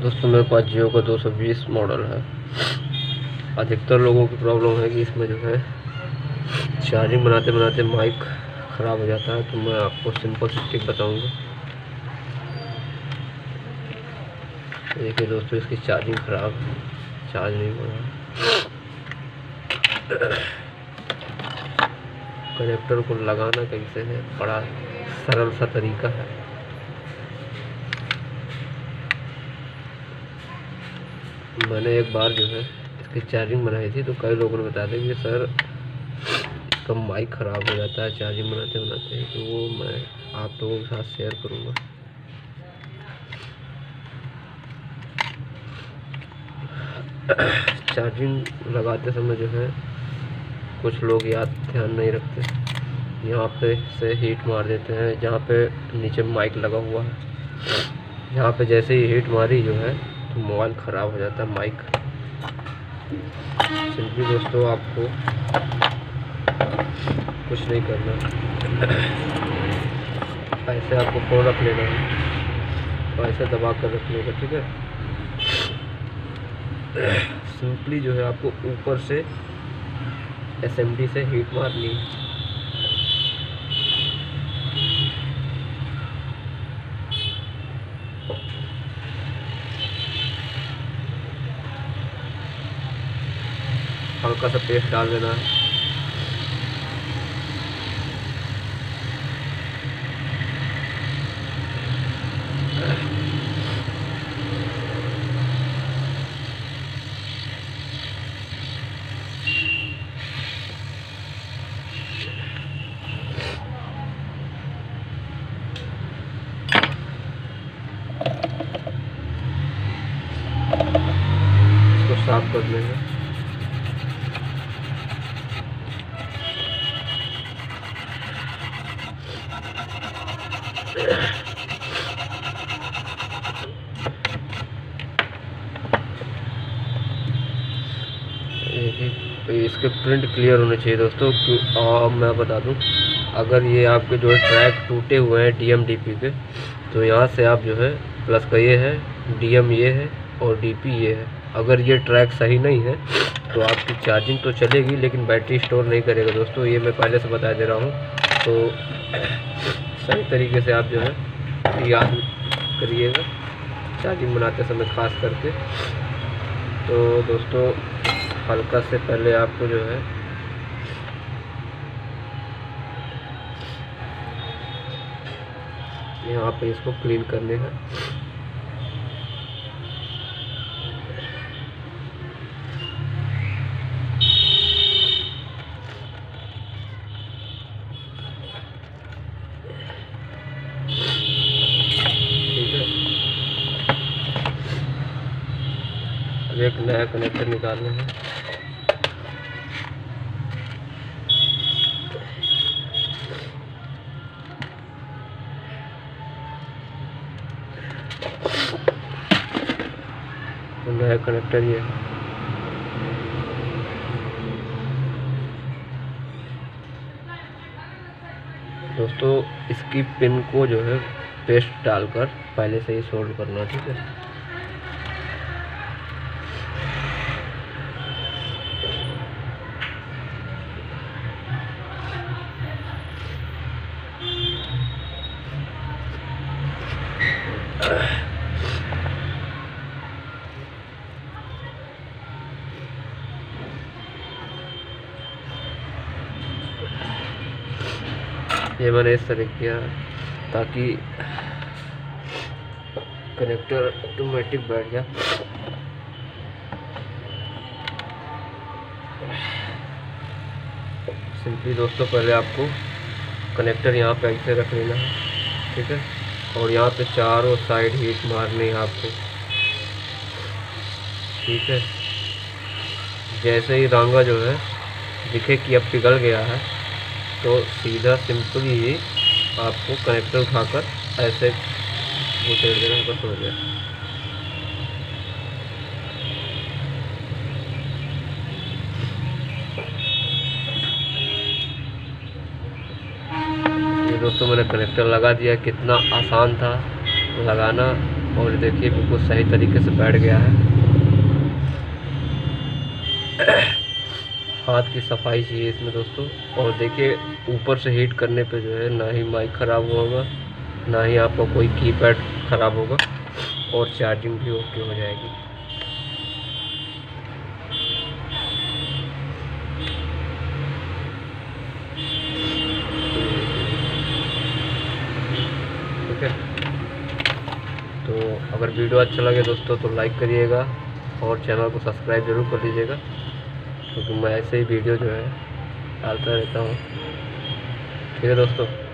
दोस्तों मेरे पास जियो का 220 मॉडल है। अधिकतर लोगों की प्रॉब्लम है कि इसमें जो है चार्जिंग बनाते बनाते माइक ख़राब हो जाता है। तो मैं आपको सिंपल सी टिप बताऊंगा। देखिए दोस्तों, इसकी चार्जिंग ख़राब है, चार्ज नहीं हो रहा। कनेक्टर को लगाना कैसे है, बड़ा सरल सा तरीका है। मैंने एक बार जो है इसकी चार्जिंग बनाई थी, तो कई लोगों ने बताया था कि सर इसका माइक ख़राब हो जाता है चार्जिंग बनाते बनाते। तो वो मैं आप लोगों के साथ शेयर करूँगा। चार्जिंग लगाते समय जो है कुछ लोग ध्यान नहीं रखते, यहाँ पे से हीट मार देते हैं जहाँ पे नीचे माइक लगा हुआ है। यहाँ पे जैसे ही हीट मारी जो है तो मोबाइल ख़राब हो जाता है माइक। सिंपली दोस्तों आपको कुछ नहीं करना, ऐसे आपको फ़ोन रख लेना है और ऐसे दबा कर रख लेगा, ठीक है। सिंपली जो है आपको ऊपर से SMD से हीट मारनी है। हल्का सा पेस्ट डाल देना है। इसको साफ कर लेंगे। इसके प्रिंट क्लियर होने चाहिए दोस्तों। और मैं बता दूं, अगर ये आपके जो है ट्रैक टूटे हुए हैं DMDP के, तो यहाँ से आप जो है प्लस का ये है, DM ये है और DP ये है। अगर ये ट्रैक सही नहीं है तो आपकी चार्जिंग तो चलेगी लेकिन बैटरी स्टोर नहीं करेगा दोस्तों। ये मैं पहले से बता दे रहा हूँ, तो सही तरीके से आप जो है याद करिएगा चार्जिंग बनाते समय खास करके। तो दोस्तों हल्का से पहले आपको जो है यहाँ पे इसको क्लीन करने हैं। ठीक है, अब एक नया कनेक्टर निकालना है। तो नया कनेक्टर ये है। दोस्तों इसकी पिन को जो है पेस्ट डालकर पहले से ही सोल्ड करना, ठीक है। ये मैंने इस तरह किया ताकि कनेक्टर ऑटोमेटिक बैठ गया। सिंपली दोस्तों पहले आपको कनेक्टर यहाँ पे ऐसे रख लेना है, ठीक है। और यहाँ पे चारों साइड हीट मारनी है आपको, ठीक है। जैसे ही रांगा जो है दिखे कि अब पिघल गया है तो सीधा सिंपली ही आपको कनेक्टर उठाकर ऐसे घुसेड़ देना, बस हो गया। ये दोस्तों मैंने कनेक्टर लगा दिया। कितना आसान था लगाना। और देखिए बिल्कुल सही तरीके से बैठ गया है। हाथ की सफाई चाहिए इसमें दोस्तों। और देखिए ऊपर से हीट करने पे जो है ना ही माइक ख़राब होगा, ना ही आपका कोई कीपैड ख़राब होगा, और चार्जिंग भी ओके हो जाएगी। ठीक है, तो अगर वीडियो अच्छा लगे दोस्तों तो लाइक करिएगा और चैनल को सब्सक्राइब ज़रूर कर लीजिएगा, क्योंकि मैं ऐसे ही वीडियो जो है डालता रहता हूँ। ठीक है दोस्तों।